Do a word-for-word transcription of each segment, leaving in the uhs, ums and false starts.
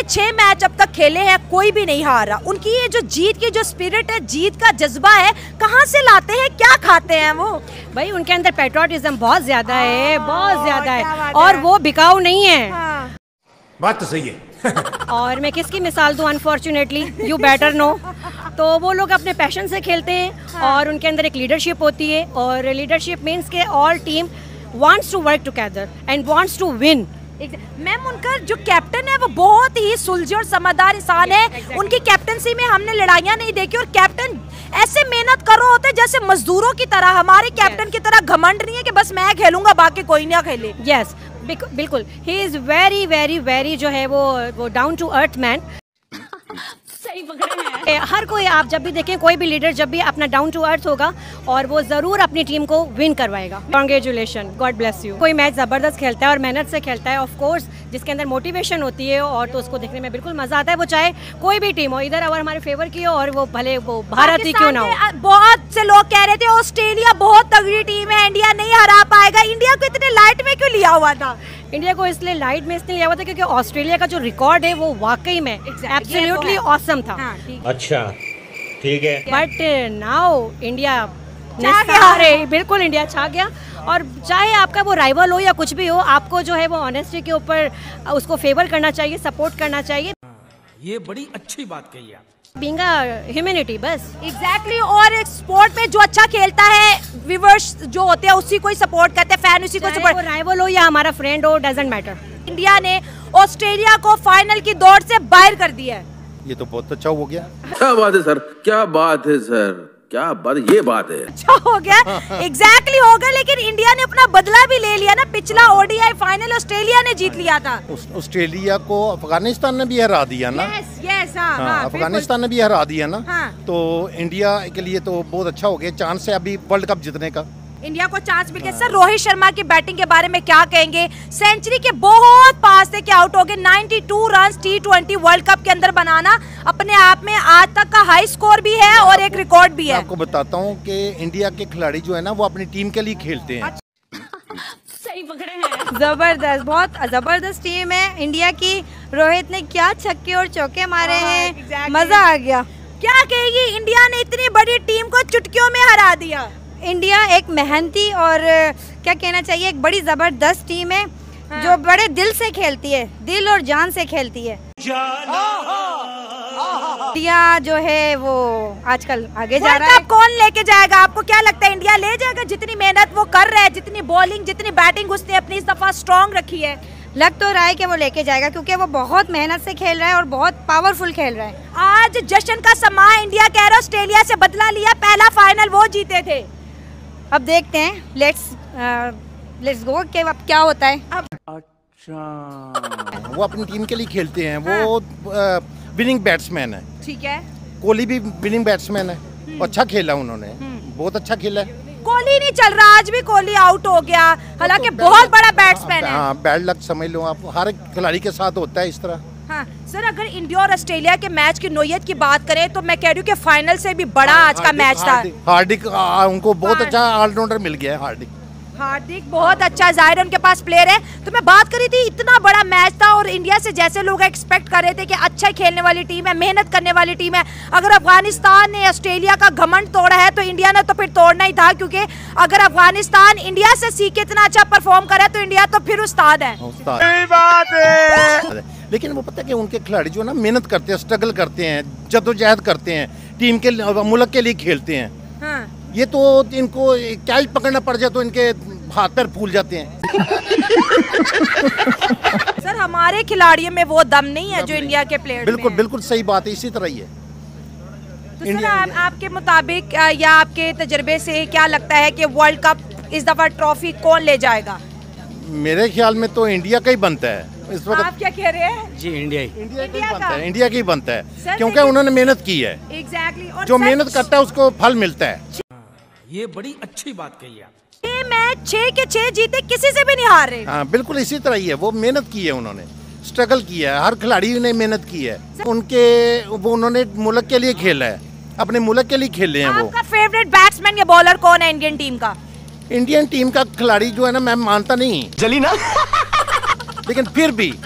छह मैच अब तक खेले हैं, कोई भी नहीं हारा। उनकी ये जो जीत की जो स्पिरिट है, जीत का जज्बा है, कहाँ से लाते हैं, क्या खाते हैं वो? भाई उनके अंदर पेट्रियोटिज्म बहुत ज्यादा है, बहुत ज्यादा है, और वो बिकाऊ नहीं है। हाँ। बात तो सही है। और मैं किसकी मिसाल दूं, अनफॉर्चुनेटली यू बेटर नो। तो वो लोग अपने पैशन से खेलते हैं। हाँ। और उनके अंदर एक लीडरशिप होती है, और लीडरशिप मीन्स के all team wants to work together and wants to win. Ma'am उनका जो कैप्टन है वो बहुत ही सुलझे और समझदार इंसान है। exactly. उनकी कैप्टनसी में हमने लड़ाइयाँ नहीं देखी, और कैप्टन ऐसे मेहनत कर रहे होते जैसे मजदूरों की तरह। हमारे कैप्टन yes. की तरह घमंड नहीं है कि बस मैं खेलूंगा बाकी कोई ना खेले। यस yes, बिल्कुल, he is very very very जो है वो वो डाउन टू अर्थ मैन। सही पकड़े हैं। हर कोई, आप जब भी देखें कोई भी लीडर जब भी अपना डाउन टू अर्थ होगा, और वो जरूर अपनी टीम को विन करवाएगा। Congratulation, God bless you. कोई मैच जबरदस्त खेलता है और मेहनत से खेलता है, ऑफ कोर्स जिसके अंदर मोटिवेशन होती है, और तो उसको देखने में बिल्कुल मजा आता है। वो चाहे कोई भी टीम हो, इधर अगर हमारे फेवर की हो, और वो भले वो भारत ही क्यों ना हो। बहुत से लोग कह रहे थे ऑस्ट्रेलिया बहुत तगड़ी टीम है, इंडिया नहीं हरा पाएगा। इंडिया को इतने लाइट में क्यों लिया हुआ था? इंडिया को इसलिए लाइट में इसलिए लिया हुआ था क्योंकि ऑस्ट्रेलिया का जो रिकॉर्ड है वो वाकई में एब्सोल्युटली ऑसम था। हाँ, अच्छा ठीक है। बट नाउ इंडिया ने बिल्कुल इंडिया छा गया। और चाहे आपका वो राइवल हो या कुछ भी हो, आपको जो है वो ऑनेस्टी के ऊपर उसको फेवर करना चाहिए, सपोर्ट करना चाहिए। ये बड़ी अच्छी बात कही आप। बीइंग अ ह्यूमैनिटी, बस एग्जैक्टली exactly, और एक स्पोर्ट में जो अच्छा खेलता है, व्यूअर्स जो होते हैं उसी को ही सपोर्ट करते हैं, फैन उसी को सपोर्ट। राइवल हो या हमारा फ्रेंड हो, डजंट मैटर। इंडिया ने ऑस्ट्रेलिया को फाइनल की दौड़ से बाहर कर दिया है। ये तो बहुत अच्छा हो गया। क्या बात है सर, क्या बात है सर, क्या बात, ये बात है। अच्छा हो गया, एग्जैक्टली exactly हो गया। लेकिन इंडिया ने अपना बदला भी ले लिया ना। पिछला ओडीआई फाइनल ऑस्ट्रेलिया ने जीत लिया था। ऑस्ट्रेलिया को अफगानिस्तान ने भी हरा दिया ना। यस यस हाँ, हाँ, हाँ, अफगानिस्तान ने भी हरा दिया ना। हाँ। तो इंडिया के लिए तो बहुत अच्छा हो गया, चांस है अभी वर्ल्ड कप जीतने का। इंडिया को चांस मिल गया। सर रोहित शर्मा की बैटिंग के बारे में क्या कहेंगे? सेंचुरी के बहुत पास थे कि आउट हो गए। बानवे run T twenty world cup के अंदर बनाना अपने आप में आज तक का हाई स्कोर भी है और एक रिकॉर्ड भी है। आपको बताता हूँ कि इंडिया के खिलाड़ी जो है ना वो अपनी टीम के लिए खेलते हैं। सही पकड़े हैं। जबरदस्त, बहुत जबरदस्त टीम है इंडिया की। रोहित ने क्या छक्के और चौके मारे हैं, exactly. मजा आ गया। क्या कहेगी, इंडिया ने इतनी बड़ी टीम को चुटकियों में हरा दिया। इंडिया एक मेहनती और क्या कहना चाहिए, एक बड़ी जबरदस्त टीम है। हाँ। जो बड़े दिल से खेलती है, दिल और जान से खेलती है। इंडिया जो है वो आजकल आगे जा रहा है। कौन लेके जाएगा? आपको क्या लगता है इंडिया ले जाएगा? जितनी मेहनत वो कर रहा है, जितनी बॉलिंग, जितनी बैटिंग उसने अपनी इस दफा स्ट्रॉन्ग रखी है, लग तो रहा है कि वो लेके जाएगा, क्योंकि वो बहुत मेहनत से खेल रहा है और बहुत पावरफुल खेल रहा है। आज जश्न का समा, इंडिया कह रहा है ऑस्ट्रेलिया से बदला लिया, पहला फाइनल वो जीते थे। अब देखते हैं, लेट्स लेट्स गो कि अब क्या होता है। अब अच्छा, वो अपनी टीम के लिए खेलते हैं। हाँ। वो विनिंग बैट्समैन है। ठीक है। कोहली भी विनिंग बैट्समैन है, अच्छा खेला उन्होंने, बहुत अच्छा खेला है। कोहली नहीं चल रहा, आज भी कोहली आउट हो गया, हालांकि तो बहुत बड़ा बैट्समैन है। हाँ, बैड लक समझ लो आप, हर खिलाड़ी के साथ होता है इस तरह। हाँ सर, अगर इंडिया और ऑस्ट्रेलिया के मैच की नोयत की बात करें तो मैं कह रही हूँ कि फाइनल से भी बड़ा आज का मैच था। हार्दिक उनको बहुत अच्छा ऑलराउंडर मिल गया है। हार्दिक हार्दिक बहुत अच्छा, जाहिर है उनके पास प्लेयर है। तो मैं बात करी थी, इतना बड़ा मैच था और इंडिया से जैसे लोग एक्सपेक्ट कर रहे थे कि अच्छा खेलने वाली टीम है, मेहनत करने वाली टीम है। अगर अफगानिस्तान ने ऑस्ट्रेलिया का घमंड तोड़ा है तो इंडिया ने तो फिर तोड़ना ही था, क्योंकि अगर अफगानिस्तान इंडिया से सीख के इतना अच्छा परफॉर्म करे तो इंडिया तो फिर उस्ताद है। सही बात है। लेकिन वो पता है कि उनके खिलाड़ी जो है ना मेहनत करते हैं, स्ट्रगल करते हैं, जद्दोजहद करते हैं, टीम के मुल्क के लिए खेलते हैं। हाँ। ये तो इनको कैच पकड़ना पड़ जाए तो इनके हाथ पैर फूल जाते हैं। सर हमारे खिलाड़ियों में वो दम नहीं है जो इंडिया के प्लेयर्स बिल्कुल में। बिल्कुल सही बात है, इसी तरह ही है। तो सर आप, आपके मुताबिक या आपके तजर्बे से क्या लगता है कि वर्ल्ड कप इस दफा ट्रॉफी कौन ले जाएगा? मेरे ख्याल में तो इंडिया का ही बनता है इस वक्त। आप क्या कह रहे हैं? जी इंडिया ही इंडिया का ही बनता है, इंडिया का ही बनता है, क्योंकि उन्होंने मेहनत की है। एग्जैक्टली। और जो मेहनत करता है उसको फल मिलता है। ये बड़ी अच्छी बात कही आप। ये मैच छह के छह जीते, किसी से भी नहीं हार रहे। हाँ बिल्कुल इसी तरह ही है, वो मेहनत की है, उन्होंने स्ट्रगल किया है, हर खिलाड़ी ने मेहनत की है। उनके वो उन्होंने मुल्क के लिए खेला है, अपने मुल्क के लिए खेले हैं। वो आपका फेवरेट बैट्समैन या बॉलर कौन है इंडियन टीम का? इंडियन टीम का खिलाड़ी जो है ना, मैं मानता नहीं जली ना लेकिन फिर भी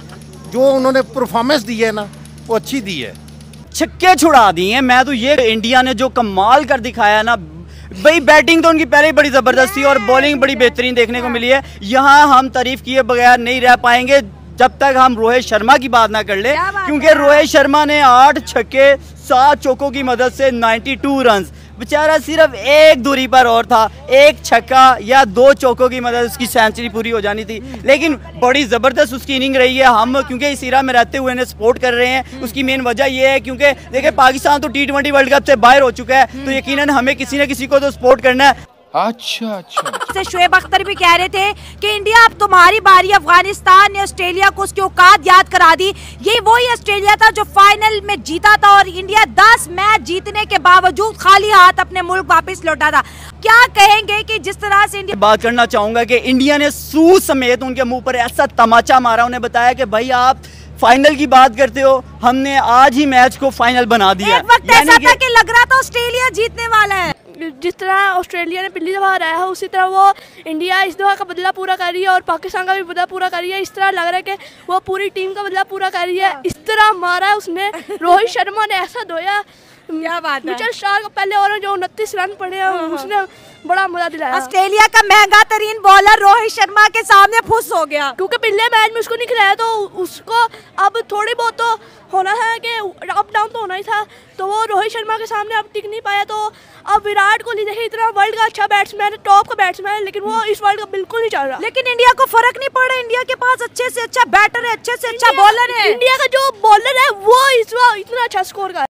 जो उन्होंने परफॉर्मेंस दी है ना वो अच्छी दी है। छक्के छुड़ा दिए हैं। मैं तो ये इंडिया ने जो कमाल कर दिखाया ना भाई, बैटिंग तो उनकी पहले ही बड़ी जबरदस्त थी और बॉलिंग बड़ी बेहतरीन देखने को मिली है। यहाँ हम तारीफ किए बगैर नहीं रह पाएंगे जब तक हम रोहित शर्मा की बात ना कर ले, क्योंकि रोहित शर्मा ने आठ छक्के सात चौकों की मदद से बानवे रन्स, बेचारा सिर्फ एक दूरी पर और था, एक छक्का या दो चौकों की मदद उसकी सेंचुरी पूरी हो जानी थी। लेकिन बड़ी ज़बरदस्त उसकी इनिंग रही है। हम क्योंकि इस इरा में रहते हुए इन्हें सपोर्ट कर रहे हैं, उसकी मेन वजह यह है क्योंकि देखिए पाकिस्तान तो टी ट्वेंटी वर्ल्ड कप से बाहर हो चुका है, तो यकीनन हमें किसी न किसी को तो सपोर्ट करना है। अच्छा अच्छा से शोएब अख्तर भी कह रहे थे कि इंडिया अब तुम्हारी बारी। अफगानिस्तान ने ऑस्ट्रेलिया को उसकी औकात याद करा दी। ये वही ऑस्ट्रेलिया था जो फाइनल में जीता था और इंडिया दस मैच जीतने के बावजूद खाली हाथ अपने मुल्क वापस लौटा था। क्या कहेंगे कि जिस तरह से इंडिया, बात करना चाहूंगा कि इंडिया ने सूद समेत उनके मुंह पर ऐसा तमाचा मारा, उन्हें बताया कि भाई आप फाइनल की बात करते हो, हमने आज ही मैच को फाइनल बना दिया। एक वक्त ऐसा था कि लग रहा था ऑस्ट्रेलिया जीतने वाला है। जिस तरह ऑस्ट्रेलिया ने पिछली दफा हराया है उसी तरह वो इंडिया इस दफा का बदला पूरा कर रही है और पाकिस्तान का भी बदला पूरा कर रही है। इस तरह लग रहा है कि वो पूरी टीम का बदला पूरा कर रही है। इस तरह मारा है उसने, रोहित शर्मा ने ऐसा धोया। क्या बात है। मिचेल स्टार्क का पहले ओवर में जो उनतीस रन पड़े हैं उसने बड़ा मजा दिलाया। ऑस्ट्रेलिया का महंगा तरीन बॉलर रोहित शर्मा के सामने फुस हो गया, क्योंकि पिछले मैच में उसको नहीं खिलाया तो उसको अब थोड़ी बहुत तो होना है कि अप डाउन तो होना ही था, तो वो रोहित शर्मा के सामने अब टिक नहीं पाया। तो अब विराट कोहली देखिए इतना वर्ल्ड का अच्छा बैट्समैन है, टॉप का बैट्समैन है, लेकिन वो इस वर्ल्ड कप बिल्कुल नहीं चल रहा। लेकिन इंडिया को फर्क नहीं पड़ रहा, इंडिया के पास अच्छे से अच्छा बैटर है, अच्छे से अच्छा बॉलर है। इंडिया का जो बॉलर है वो इस बार इतना अच्छा स्कोर का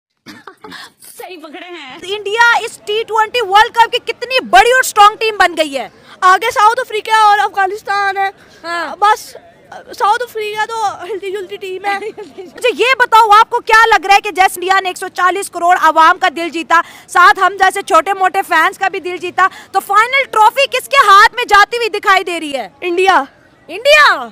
सही पकड़े हैं। इंडिया इस टी ट्वेंटी वर्ल्ड कप की कितनी बड़ी और स्ट्रॉन्ग टीम बन गई है। आगे साउथ अफ्रीका और अफगानिस्तान है। हाँ। बस साउथ अफ्रीका तो हिलती जुलती टीम है। मुझे ये बताओ आपको क्या लग रहा है कि जैसे इंडिया ने एक सौ चालीस करोड़ आवाम का दिल जीता, साथ हम जैसे छोटे मोटे फैंस का भी दिल जीता, तो फाइनल ट्रॉफी किसके हाथ में जाती हुई दिखाई दे रही है? इंडिया। इंडिया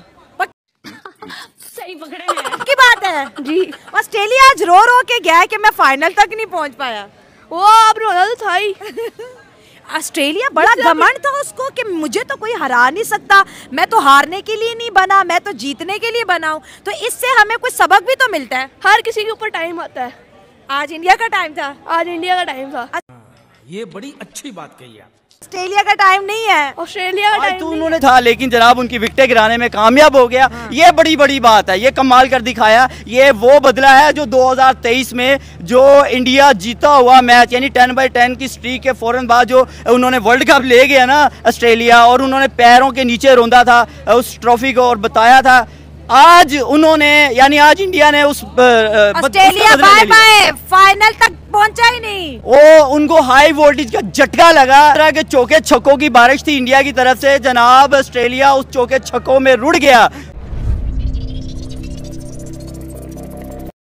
सही पकड़े हैं। की बात है जी। ऑस्ट्रेलिया आज रो रो के गया है कि मैं फाइनल तक नहीं पहुंच पाया। वो अब रोना तो था ही। ऑस्ट्रेलिया बड़ा घमंड था उसको कि मुझे तो कोई हरा नहीं सकता, मैं तो हारने के लिए नहीं बना, मैं तो जीतने के लिए बना हूं। तो इससे हमें कुछ सबक भी तो मिलता है। हर किसी के ऊपर टाइम आता है। आज इंडिया का टाइम था। आज इंडिया का टाइम था। ये बड़ी अच्छी बात कही आप। ऑस्ट्रेलिया का टाइम नहीं है। ऑस्ट्रेलिया का टाइम तो उन्होंने था, लेकिन जनाब उनकी विकेटें गिराने में कामयाब हो गया। हाँ। ये बड़ी बड़ी बात है, ये कमाल कर दिखाया। ये वो बदला है जो दो हज़ार तेईस में जो इंडिया जीता हुआ मैच यानी टेन बाई टेन की स्ट्रीक के फौरन बाद जो उन्होंने वर्ल्ड कप ले गया ना ऑस्ट्रेलिया, और उन्होंने पैरों के नीचे रोंदा था उस ट्रॉफी को और बताया था, आज उन्होंने यानी आज इंडिया ने उस ऑस्ट्रेलिया बाय बाय फाइनल तक पहुंचा ही नहीं। वो उनको हाई वोल्टेज का झटका लगा। तरह के चौके छक्कों की बारिश थी इंडिया की तरफ से, जनाब ऑस्ट्रेलिया उस चौके छक्कों में रुड़ गया।